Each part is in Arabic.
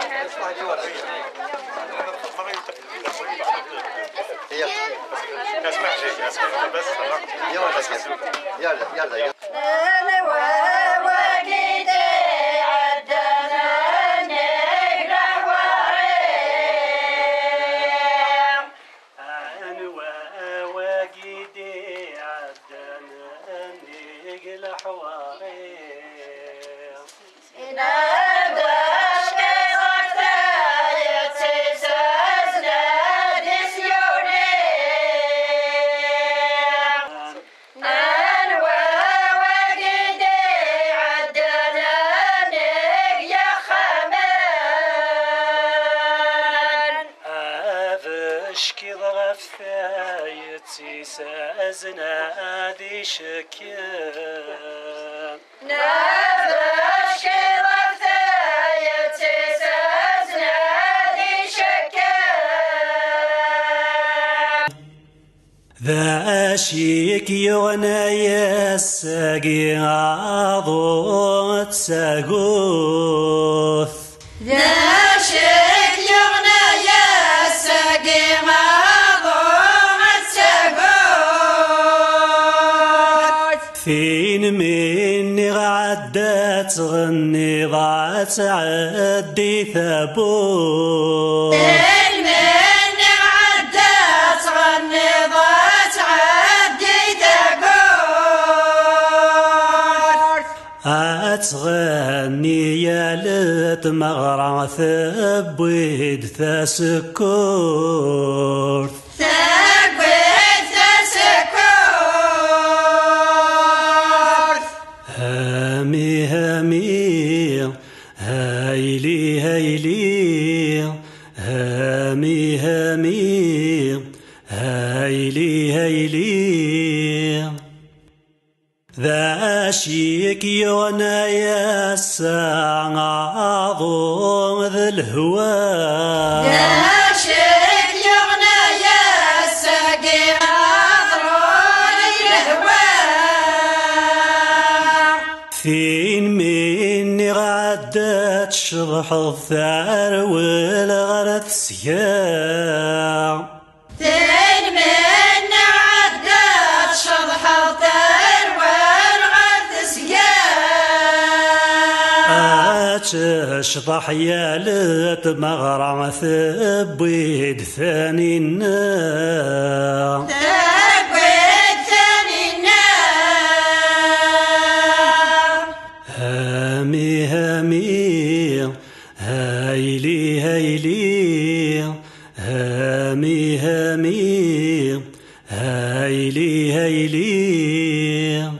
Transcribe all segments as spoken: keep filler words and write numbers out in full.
اسمع شيء اسمع بس يلا يلا يلا سازنا ذي شكيان نبش كرفتايتي سازنا ذي شكيان ذا شيك يغنى يساقي عضوت ساقوث ذا شيك يغنى يساقي فين مني غعدت غني ضاعت عدي ثبوت فين مني غعدت غني ضاعت عدي ثبوت أتغني يا لت مغرى ثبويد ثسكور هامي هامي هايلي هايلي هامي هامي هايلي هايلي ذا شيك يونا يا ساعة ذا الهوى فين مني غدت شرح الثار والغرث سياع فين مني غدت شرح الثار والغرث سياع أتشطح يا لت مغرى ثبيد ثاني النار هامي هامي هايلي هايلي هامي هامي هايلي هايلي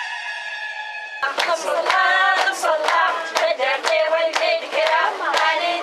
صلاة صلاة بدرتي والجد كرام